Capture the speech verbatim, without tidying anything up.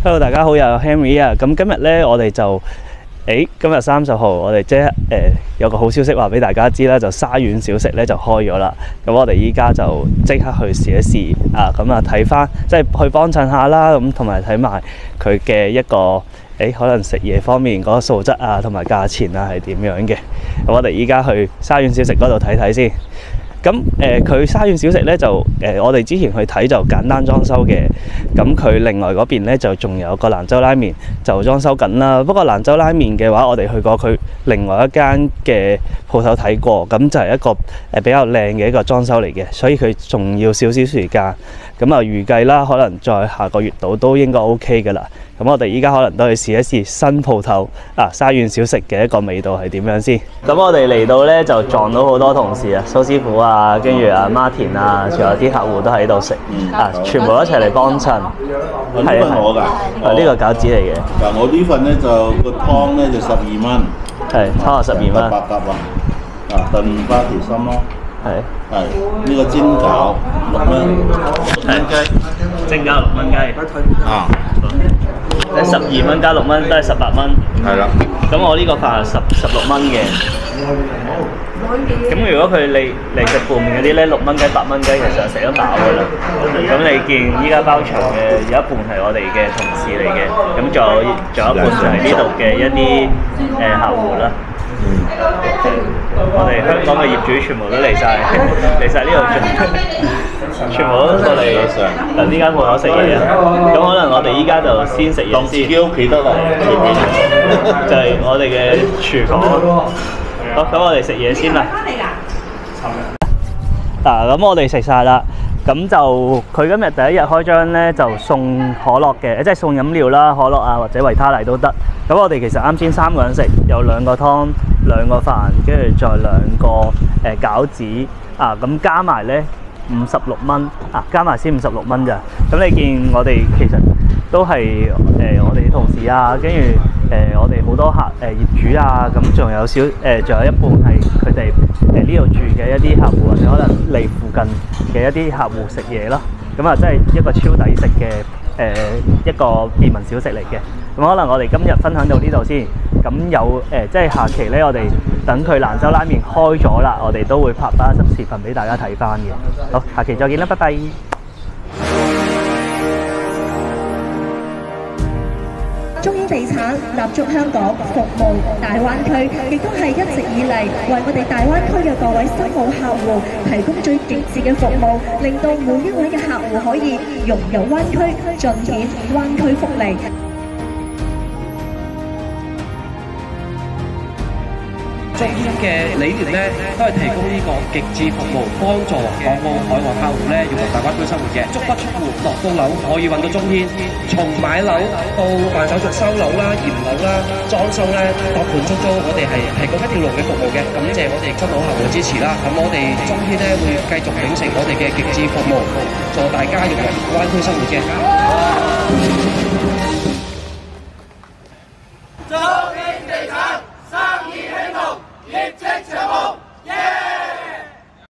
Hello， 大家好，又係 Henry 啊！咁今日咧，我哋就誒今日三十號，我哋即係誒有個好消息話俾大家知啦，就沙縣小食咧就開咗啦。咁我哋依家就即刻去試一試啊！咁啊睇翻，即係去幫襯下啦，咁同埋睇埋佢嘅一個誒可能食嘢方面嗰個素質啊，同埋價錢啊係點樣嘅。咁我哋依家去沙縣小食嗰度睇睇先。咁誒佢沙縣小食咧就誒、呃、我哋之前去睇就簡單裝修嘅，咁佢另外嗰邊咧就仲有個蘭州拉麵就裝修緊啦。不過蘭州拉麵嘅話，我哋去過佢另外一間嘅鋪頭睇過，咁就係一個誒比較靚嘅一個裝修嚟嘅，所以佢仲要少少時間。咁啊預計啦，可能在下個月度都應該 OK 㗎啦。咁我哋依家可能都去試一試新鋪頭啊沙縣小食嘅一個味道係點樣先。咁我哋嚟到咧就撞到好多同事啊，蘇師傅啊，跟住阿 Martin 啊，仲有啲客戶都喺度食啊，全部一齊嚟幫襯。係啊， 我㗎， 啊呢個餃子嚟嘅。 嗱我呢份咧就個湯咧就十二蚊， 係湯十二蚊。 八夾啊，啊燉花條心咯。 係。 係呢個煎餃六蚊，六蚊雞。 蒸餃六蚊雞。 啊。 你十二蚊加六蚊都係十八蚊。 係啦。咁我呢個飯係十十六蚊嘅。咁如果佢你嚟食盤麵嗰啲咧，六蚊雞、八蚊雞其實食得飽㗎啦。咁你見依家包場嘅有一半係我哋嘅同事嚟嘅，咁仲有仲有一半就係呢度嘅一啲誒客戶啦。我哋香港嘅業主全部都嚟晒，嚟晒呢度做，全部都過嚟嚟呢間鋪頭食嘢啊！咁可能我哋依家就先食嘢先。 自己屋企得啦， 就係我哋嘅廚房。好，咁我哋食嘢先啦。嗱，咁我哋食晒啦。咁就佢今日第一日開張咧，就送可樂嘅，即係送飲料啦，可樂啊或者維他奶都得。咁我哋其實啱先三個人食，有兩個湯、兩個飯，跟住再兩個誒、呃、餃子啊，咁加埋咧五十六蚊啊，加埋先五十六蚊咋。咁你見我哋其實都係誒、呃、我哋啲同事啊，跟住誒我哋好多客誒、呃、業主啊，咁仲有少誒仲有一半係佢哋誒呢度住嘅一啲客戶，或者可能嚟附近嘅一啲客戶食嘢咯。咁啊，真係一個超抵食嘅誒一個便民小食嚟嘅。咁可能我哋今日分享到呢度先。咁有誒、呃，即係下期咧，我哋等佢蘭州拉麵開咗啦，我哋都會拍翻一輯視頻俾大家睇翻嘅。好，下期再見啦，拜拜。 中英地產立足香港，服務大灣區，亦都係一直以嚟為我哋大灣區嘅各位新老客戶提供最極致嘅服務，令到每一位嘅客戶可以融入灣區，盡顯灣區福利。 中英嘅理念咧，都係提供呢個極致服務，幫助港澳海外客戶咧融入大灣區生活嘅。足不出戶，落到樓可以揾到中天，從買樓到辦手續收樓啦、驗樓啦、裝修咧、託盤出租，我哋係提供一條龍嘅服務嘅。感謝我哋新老客戶嘅支持啦。咁我哋中天咧會繼續秉承我哋嘅極致服務，助大家融入灣區生活嘅。